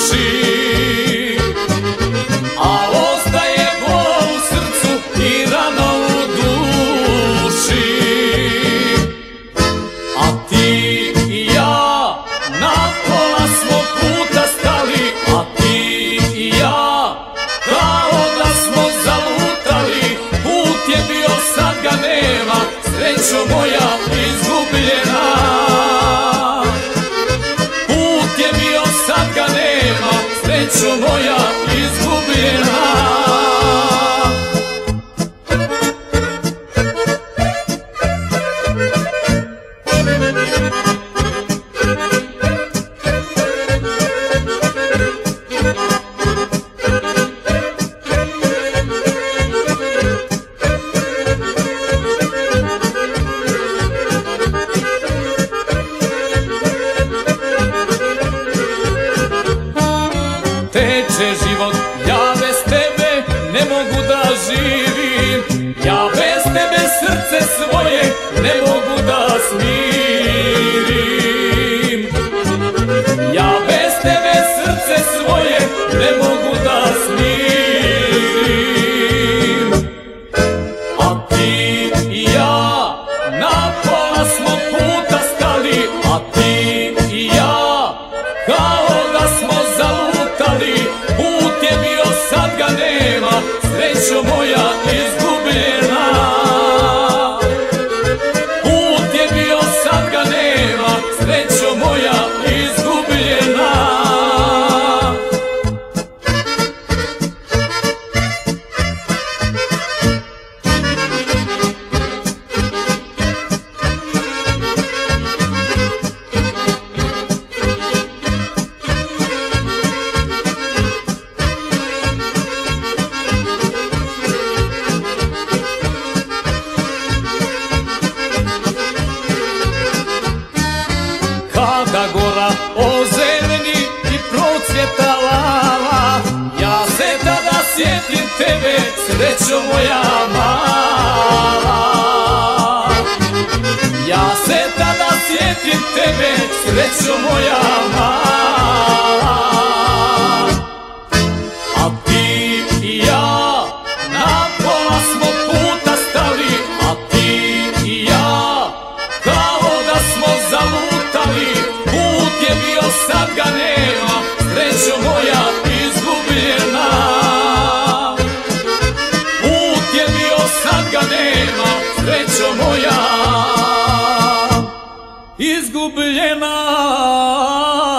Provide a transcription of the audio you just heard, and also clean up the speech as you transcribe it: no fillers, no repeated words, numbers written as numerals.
a ostaje bol u srcu i rana u duši. A ti i ja na pola smo puta stali, a ti i ja kao da smo zalutali. Put je bio, sad ga nema, srećo moja izgubljena. Put je bio, sad ga nema, srećo moja izgubljena. Teče život, ja bez tebe ne mogu da živim. Ja bez tebe srce svoje ne mogu da smirim. Ja bez tebe srce svoje ne mogu da smirim. A ti i ja na pola smo puta stali, a ti i ja kao da smo zalutali. Put je bio, sad ga nema, srećo moja izgubljena. Put je bio, sad ga nema, srećo moja izgubljena. Kada gora ozeleni i procvjetala, ja se tada sjetim tebe, srećo moja mala. Ja se tada sjetim tebe, srećo moja mala. A ti i ja na pola smo puta stali, a ti i ja kao da smo zalutali. Put je bio, sad ga nema, srećo moja izgubljena. Put je bio, sad ga nema, srećo moja izgubljena.